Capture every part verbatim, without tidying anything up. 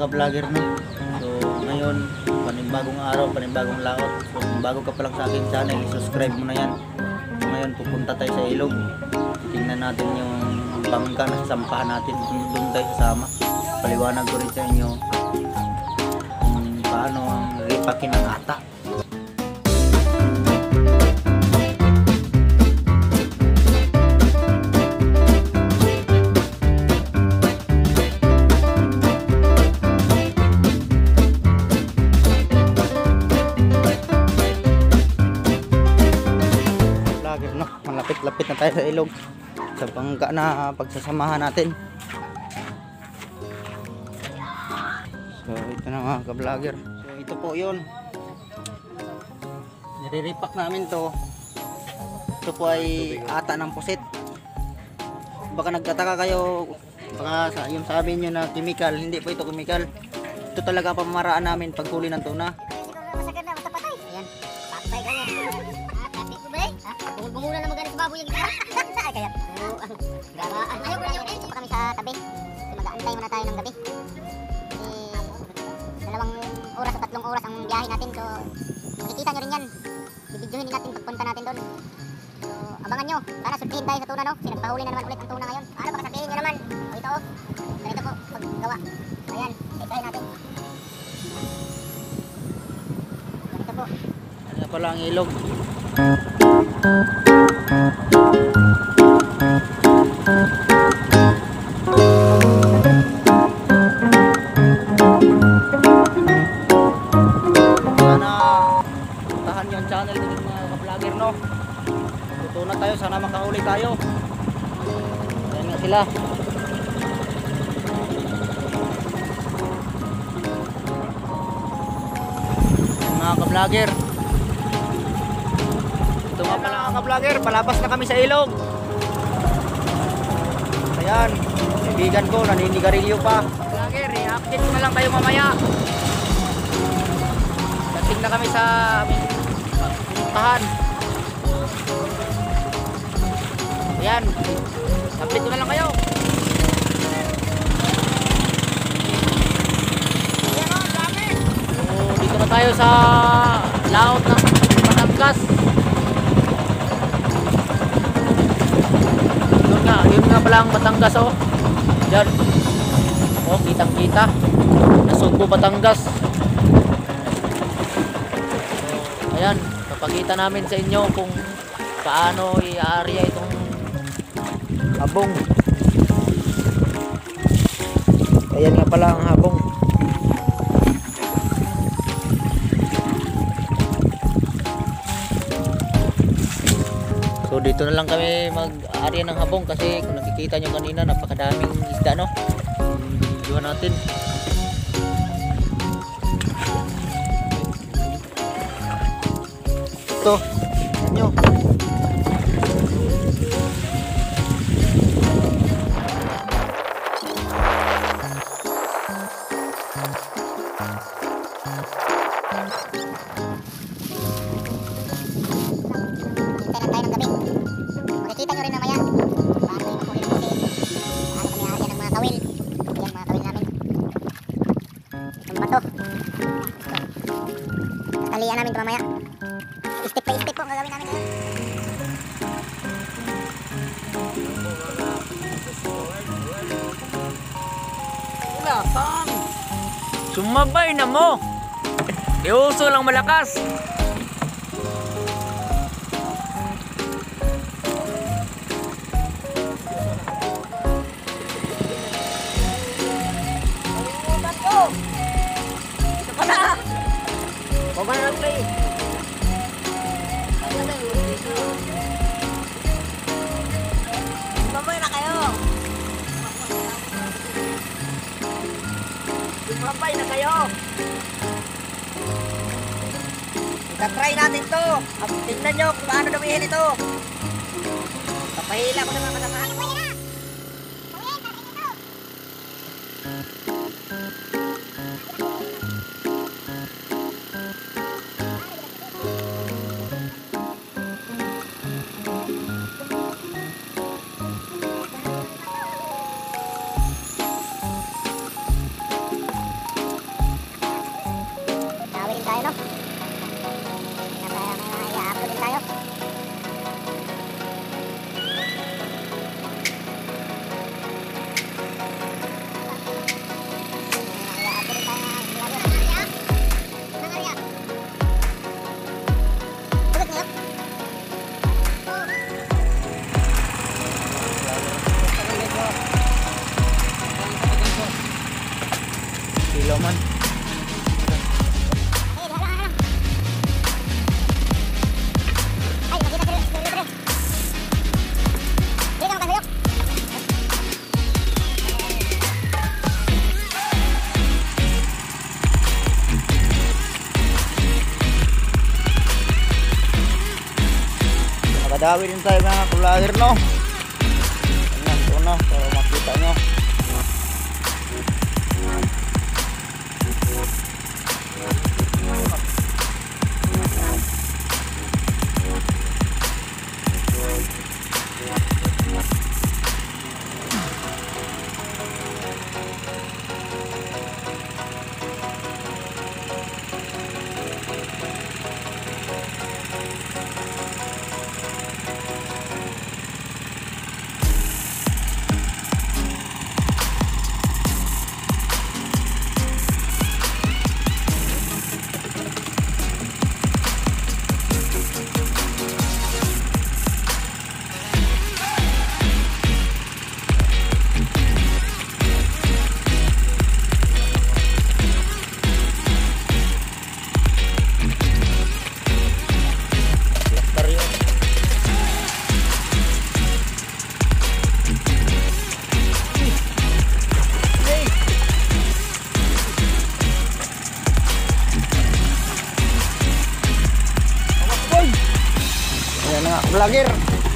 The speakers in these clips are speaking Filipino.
ka-vlogger, no? So ngayon, panibagong araw, panibagong laot. So kung bago ka pa lang sa akin channel, i-subscribe mo na yan. So ngayon, pupunta tayo sa ilog. Tingnan natin yung bangka na sasampahan natin. Doon tayo kasama. Paliwanag ko rin sa inyo kung paano ang ripakin ng ata. No, malapit-lapit na tayo sa ilog sa bangka na pagsasamahan natin. So ito na mga ka-vlogger. So ito po yun, nire-repack namin to. Ito po ay ata ng pusit. Baka nagtataka kayo, baka sa, yung sabi nyo na chemical. Hindi po ito chemical. Ito talaga pamaraan namin paghuli ng tuna. Bumula na magaling sa baboy yung gitara. Kaya, gamaan. Ayaw ko lang pa kami sa tabi. Mag-aantay muna tayo ng gabi. Kasi dalawang oras o tatlong oras ang biyahe natin. So, makikita nyo rin yan. Bibidyohin din natin pagpunta natin doon. So, abangan nyo. Sana surtihin tayo sa tuna, no? Kasi nagpahuli na naman ulit ang tuna ngayon. Ano baka sabihin nyo naman? O ito, oh. Ganito po, paggawa. Ayan, ikayin natin. Ganito po. Ano pala ang ilog? Yung channel din mga ka-vlogger, no? Tutunan tayo, sana makahuli tayo. Ayan nga sila. Mga ka-vlogger, ito nga pala mga ka-vlogger, palabas na kami sa ilog. Ayan, kaibigan ko, naninigarilyo pa. Vlogger, i-update ko na lang tayo mamaya. Dating na kami sa aming tahan. Ayan, update ko na lang kayo. So, dito na tayo sa laot ng Batangas. Yun nga, yun nga pala ang Batangas, oh. Diyan. Oh, kitang kita. Nasugbo Batangas. So, ayan. Papakita namin sa inyo kung paano i-aarya itong habong. Ayan nga pala ang habong. So dito na lang kami mag-aarya ng habong kasi kung nakikita nyo kanina napakadaming isda, no? Video natin. Ito, nyo. Makikita nyo rin mamaya paano yung makulit kasi paano kami aarya ng mga kawil. Ayan mga kawil namin. Itong bato. Tatalian namin ito mamaya. Step by step po ang gagawin namin ngayon. Lasang! Sumabay na mo! Iuso lang malakas! Ito pala! Huwag na nag-play! Sumabay na kayo! Sumabay na kayo! Itatry natin to! Tingnan nyo kung paano dumihin ito! Papahila ko na mga kasama! Nakadawi din tayo mga kulagir, no? Ayan, ito na, para makita nyo. Vlogger.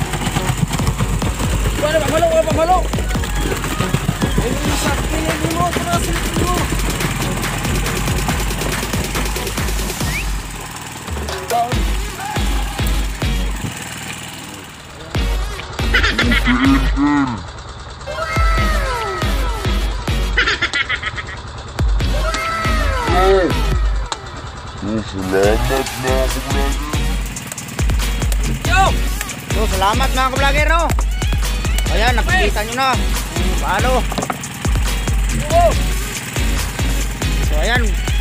Wala pa malo, wala pa malo. Ini sakit ini mo, terus itu. Selamat mga kablogger. Yo! So, salamat mga ka-vlogger, no? Ayan, nakikita nyo na kung paano. Oh! So, ayan.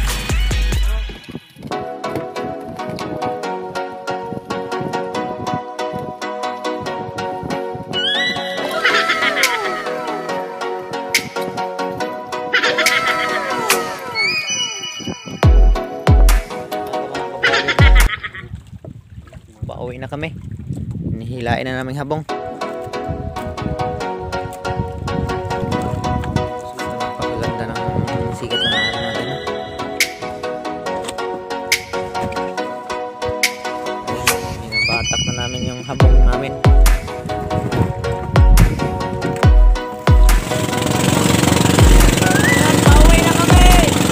Pauwi na kami. Nihilain na naming habong. Napakaganda ng sikat ng araw natin. Binabatak na namin yung habong namin. Pauwi na kami!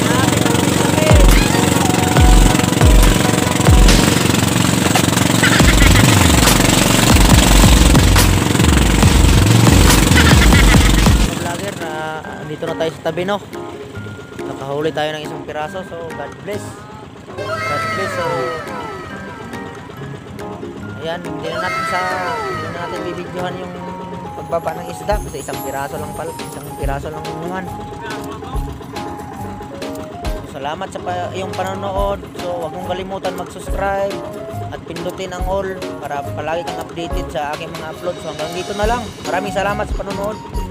Dito na tayo sa tabi, no? Nakahuli tayo ng isang piraso. So, God bless. God bless. So, ayan, hindi na natin sa hindi na natin bibidyohan yung pagbaba ng isda kasi isang piraso lang pala, isang piraso lang naman. So, salamat sa pa, iyong panonood. So, huwag mong kalimutan mag-subscribe at pindutin ang all para palagi kang updated sa aking mga uploads. So, hanggang dito na lang. Maraming salamat sa panonood.